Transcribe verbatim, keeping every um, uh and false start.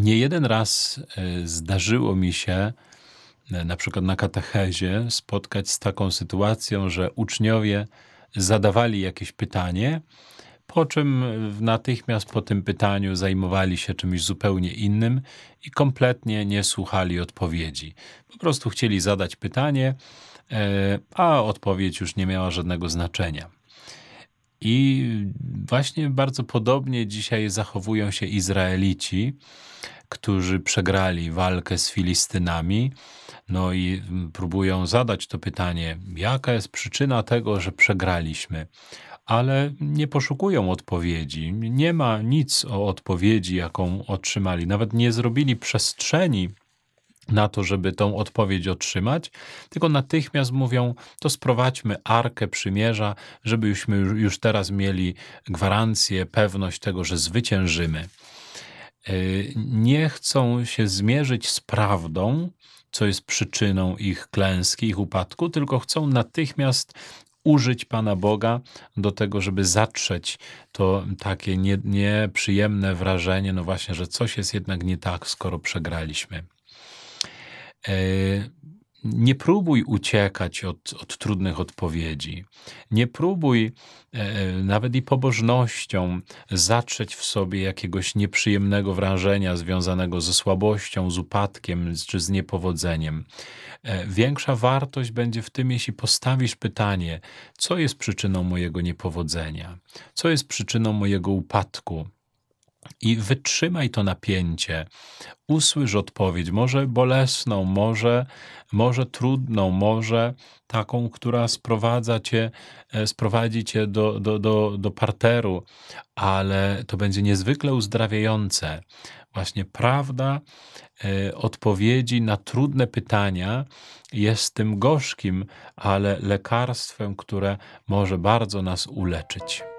Nie jeden raz e, zdarzyło mi się, e, na przykład na katechezie, spotkać z taką sytuacją, że uczniowie zadawali jakieś pytanie, po czym natychmiast po tym pytaniu zajmowali się czymś zupełnie innym i kompletnie nie słuchali odpowiedzi. Po prostu chcieli zadać pytanie, e, a odpowiedź już nie miała żadnego znaczenia. I właśnie bardzo podobnie dzisiaj zachowują się Izraelici, którzy przegrali walkę z Filistynami, no i mm, próbują zadać to pytanie, jaka jest przyczyna tego, że przegraliśmy? Ale nie poszukują odpowiedzi. Nie ma nic o odpowiedzi, jaką otrzymali. Nawet nie zrobili przestrzeni na to, żeby tą odpowiedź otrzymać, tylko natychmiast mówią, to sprowadźmy Arkę Przymierza, żebyśmy już już teraz mieli gwarancję, pewność tego, że zwyciężymy. Y, Nie chcą się zmierzyć z prawdą, co jest przyczyną ich klęski, ich upadku, tylko chcą natychmiast użyć Pana Boga do tego, żeby zatrzeć to takie nie- nieprzyjemne wrażenie, no właśnie, że coś jest jednak nie tak, skoro przegraliśmy. E, Nie próbuj uciekać od, od trudnych odpowiedzi. Nie próbuj e, nawet i pobożnością zatrzeć w sobie jakiegoś nieprzyjemnego wrażenia związanego ze słabością, z upadkiem z- czy z niepowodzeniem. E, Większa wartość będzie w tym, jeśli postawisz pytanie, co jest przyczyną mojego niepowodzenia, co jest przyczyną mojego upadku. I wytrzymaj to napięcie. Usłysz odpowiedź, może bolesną, może, może trudną, może taką, która sprowadza cię, e, sprowadzi cię do, do, do, do parteru, ale to będzie niezwykle uzdrawiające. Właśnie prawda e, odpowiedzi na trudne pytania jest tym gorzkim, ale lekarstwem, które może bardzo nas uleczyć.